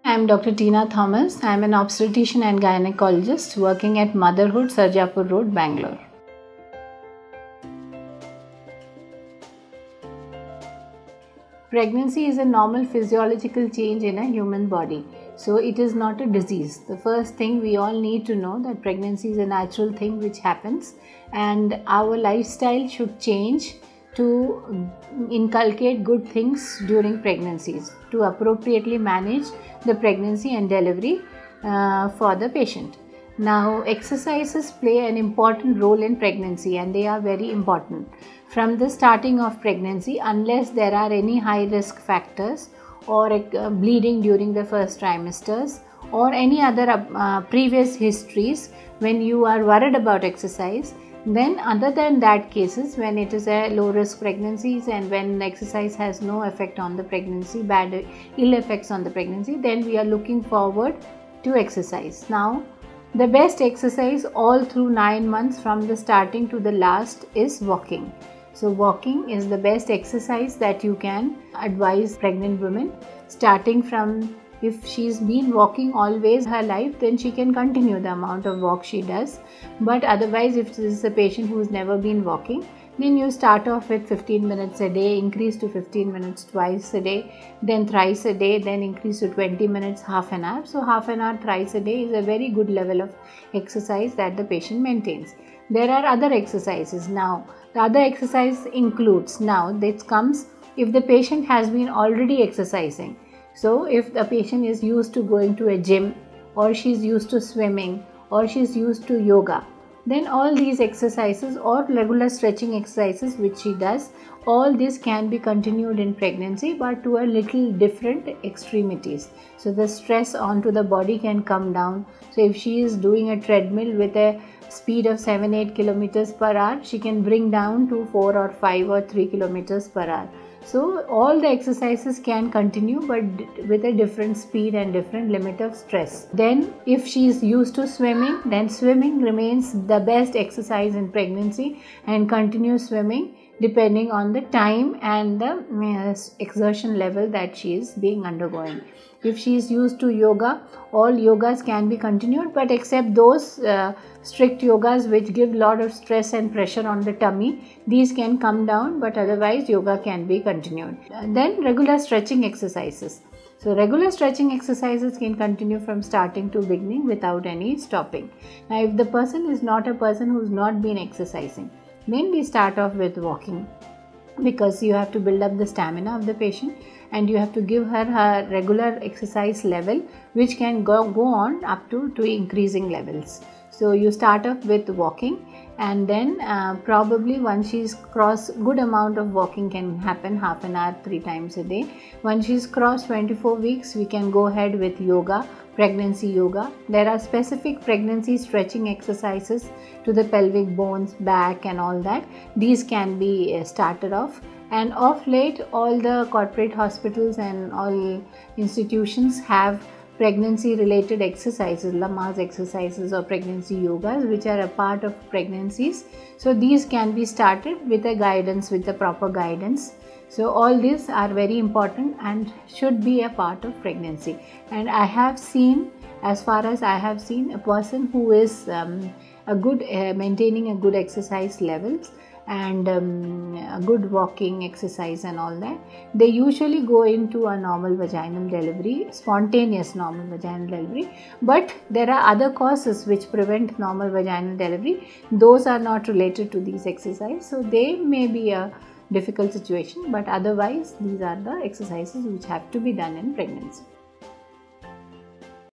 I'm Dr. Tina Thomas. I'm an obstetrician and gynecologist working at Motherhood, Sarjapur Road, Bangalore. Pregnancy is a normal physiological change in a human body. So it is not a disease. The first thing we all need to know that pregnancy is a natural thing which happens, and our lifestyle should change to inculcate good things during pregnancies to appropriately manage the pregnancy and delivery for the patient. Now, exercises play an important role in pregnancy, and they are very important. From the starting of pregnancy, unless there are any high risk factors or bleeding during the first trimesters or any other previous histories when you are worried about exercise, then other than that cases, when it is a low risk pregnancies and when exercise has no effect on the pregnancy, ill effects on the pregnancy, then we are looking forward to exercise. Now, the best exercise all through 9 months from the starting to the last is walking. So walking is the best exercise that you can advise pregnant women, starting from, if she's been walking always her life, then she can continue the amount of walk she does. But otherwise, if this is a patient who's never been walking, then you start off with 15 minutes a day, increase to 15 minutes twice a day, then thrice a day, then increase to 20 minutes, half an hour. So half an hour thrice a day is a very good level of exercise that the patient maintains. There are other exercises. Now, the other exercise includes, now this comes if the patient has been already exercising. So if the patient is used to going to a gym, or she's used to swimming, or she's used to yoga, then all these exercises or regular stretching exercises which she does, all this can be continued in pregnancy, but to a little different extremities. So the stress onto the body can come down. So if she is doing a treadmill with a speed of 7-8 kilometers per hour, she can bring down to 4 or 5 or 3 kilometers per hour. So all the exercises can continue, but with a different speed and different limit of stress. Then if she is used to swimming, then swimming remains the best exercise in pregnancy, and continue swimming depending on the time and the exertion level that she is being undergoing. If she is used to yoga, all yogas can be continued, but except those strict yogas which give lot of stress and pressure on the tummy, these can come down, but otherwise yoga can be continued. Then regular stretching exercises. So regular stretching exercises can continue from starting to beginning without any stopping. Now, if the person is not a person who's not been exercising, then we start off with walking, because you have to build up the stamina of the patient and you have to give her her regular exercise level, which can go on up to increasing levels. So you start off with walking, and then probably once she's crossed, good amount of walking can happen, half an hour 3 times a day. Once she's crossed 24 weeks, we can go ahead with yoga, pregnancy yoga. There are specific pregnancy stretching exercises to the pelvic bones, back and all that. These can be started off. And of late, all the corporate hospitals and all institutions have pregnancy related exercises, Lamaze exercises or pregnancy yogas, which are a part of pregnancies. So these can be started with a guidance, with the proper guidance. So all these are very important and should be a part of pregnancy. And I have seen, as far as I have seen, a person who is maintaining a good exercise levels and a good walking exercise and all that, they usually go into a normal vaginal delivery, spontaneous normal vaginal delivery. But there are other causes which prevent normal vaginal delivery. Those are not related to these exercises, so they may be a difficult situation, but otherwise these are the exercises which have to be done in pregnancy.